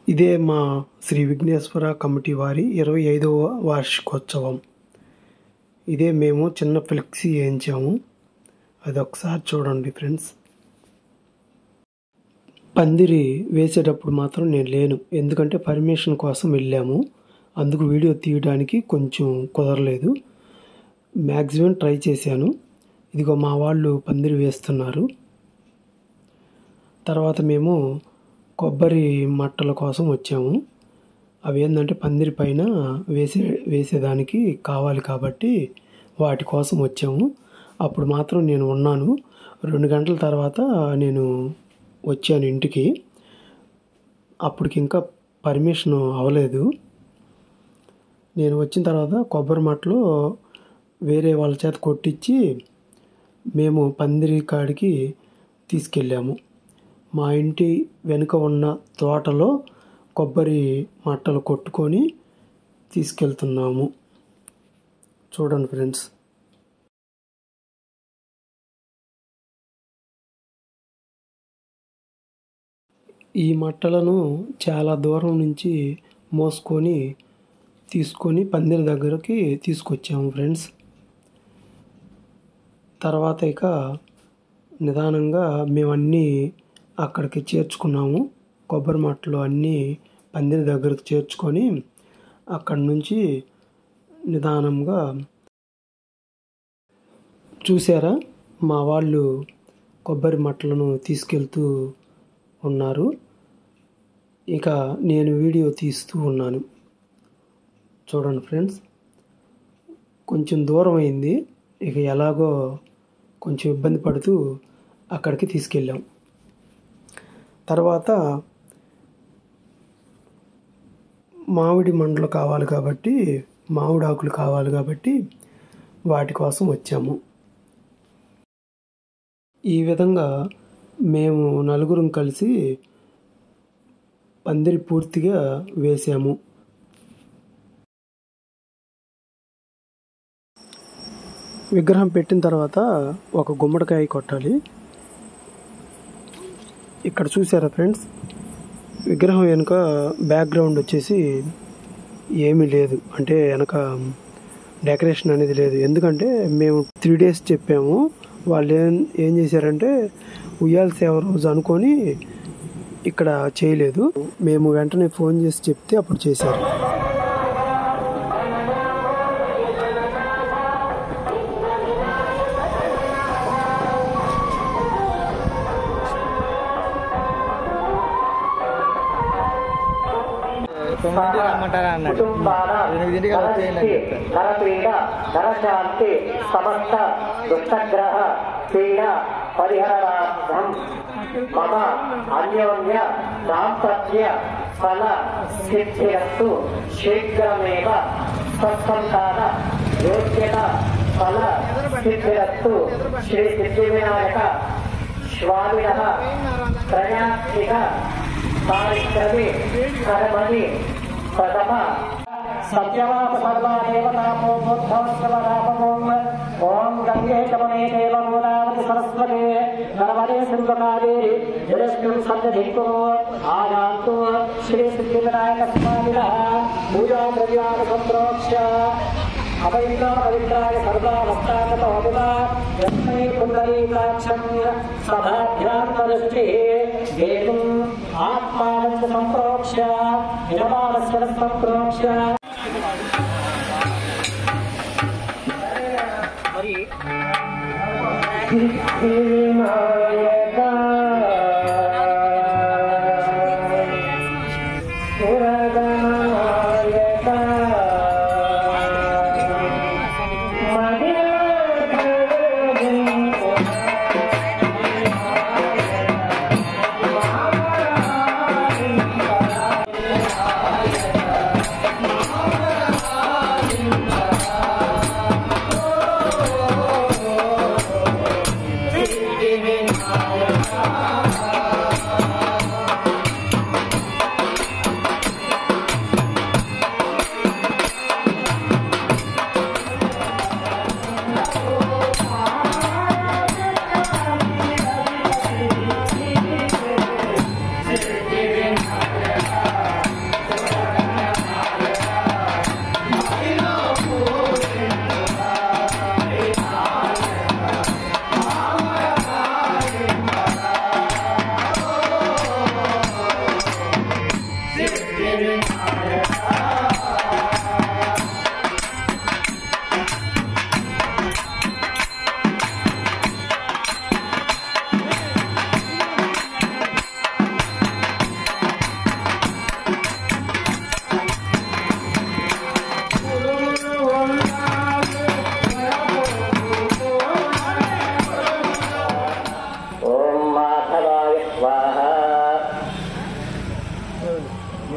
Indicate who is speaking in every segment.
Speaker 1: ఇదే మా శ్రీ విఘ్నేశ్వర కమిటీ వారి 25వ వార్షికోత్సవం. ఇదే మేము చిన్న ఫ్లెక్సీ వేయించాము, అది ఒకసారి చూడండి ఫ్రెండ్స్. పందిరి వేసేటప్పుడు మాత్రం నేను లేను, ఎందుకంటే పర్మిషన్ కోసం వెళ్ళాము, అందుకు వీడియో తీయడానికి కొంచెం కుదరలేదు. మ్యాక్సిమం ట్రై చేశాను. ఇదిగో మా వాళ్ళు పందిరి వేస్తున్నారు. తర్వాత మేము కొబ్బరి మట్టల కోసం వచ్చాము. అవి ఏంటంటే పందిరి పైన వేసేదానికి కావాలి కాబట్టి వాటి కోసం వచ్చాము. అప్పుడు మాత్రం నేను ఉన్నాను. 2 గంటల తర్వాత నేను వచ్చాను ఇంటికి. అప్పటికి ఇంకా పర్మిషన్ అవ్వలేదు. నేను వచ్చిన తర్వాత కొబ్బరి మట్టలు వేరే వాళ్ళ చేత కొట్టించి మేము పందిరి కాడికి తీసుకెళ్ళాము. మా ఇంటి వెనుక ఉన్న తోటలో కొబ్బరి మట్టలు కొట్టుకొని తీసుకెళ్తున్నాము. చూడండి ఫ్రెండ్స్. ఈ మట్టలను చాలా దూరం నుంచి తీసుకొని పందిరి దగ్గరికి తీసుకొచ్చాము ఫ్రెండ్స్. తర్వాత ఇక నిదానంగా మేమన్నీ అక్కడికి చేర్చుకున్నాము. కొబ్బరి మట్టలు అన్నీ పందిరి దగ్గరకు చేర్చుకొని అక్కడి నుంచి నిదానంగా చూసారా, మా వాళ్ళు కొబ్బరి మట్టలను తీసుకెళ్తూ ఉన్నారు. ఇక నేను వీడియో తీస్తూ ఉన్నాను. చూడండి ఫ్రెండ్స్. కొంచెం దూరం అయింది. ఇక ఎలాగో కొంచెం ఇబ్బంది పడుతూ అక్కడికి తీసుకెళ్ళాం. తర్వాత మామిడి మండలు కావాలి కాబట్టి, మామిడి ఆకులు కావాలి కాబట్టి వాటి కోసం వచ్చాము. ఈ విధంగా మేము నలుగురం కలిసి పందిరి పూర్తిగా వేసాము. విగ్రహం పెట్టిన తర్వాత ఒక గుమ్మడికాయ కొట్టాలి. ఇక్కడ చూసారా ఫ్రెండ్స్, విగ్రహం వెనుక బ్యాక్గ్రౌండ్ వచ్చేసి ఏమీ లేదు, అంటే వెనక డెకరేషన్ అనేది లేదు. ఎందుకంటే మేము 3 days చెప్పాము. వాళ్ళు ఏం చేశారంటే ఉయ్యాల సేవ రోజు అనుకొని ఇక్కడ చేయలేదు. మేము వెంటనే ఫోన్ చేసి చెప్తే అప్పుడు చేశారు.
Speaker 2: నరశాంతి సమస్త దుష్టగ్రహ పీడ పరిహరణార్థం మమ అన్యోన్య దాంపత్య ఫల సిద్ధిరస్తు శీఘ్రమేవ సత్సంతాన యోగ్యత ఫల సిద్ధిరస్తు శ్రీ సిద్ధి వినాయక స్వామినః త్రయాత్మిక కార్యక్రమే కర్మణి ప్రథమ సత్యవామ సర్వా దేవతామో బుద్ధోత్సవరామోం ఓం గంగే చమనే దేవ గోదావరి సరస్వతే నర్మదే సింధుకావేరి జలస్మిన్ సన్నిధిం ఆయాంతు శ్రీ సిద్ధి వినాయక స్వామినః పూజా ద్రవ్యాన్ని సంప్రోక్ష్య అపవిత్రాయ సర్వావస్థాగతోముగా యస్మై పుండరీకాక్షం సభాభ్యాంతదృష్టిః ఏకం ఆత్మానం సంప్రోక్ష్య యజమానస్య సంప్రోక్ష్య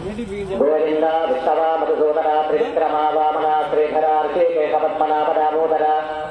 Speaker 2: గోవింద విత్తవ మధుసూదన త్రివిక్రమ వామన శ్రీధర ఋషికేశ పద్మనాభ దామోదర